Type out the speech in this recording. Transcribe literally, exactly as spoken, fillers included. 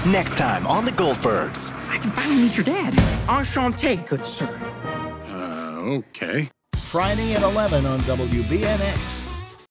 Next time on the Goldbergs. I can finally meet your dad. Enchanté, good sir. Uh, okay. Friday at eleven on W B N X.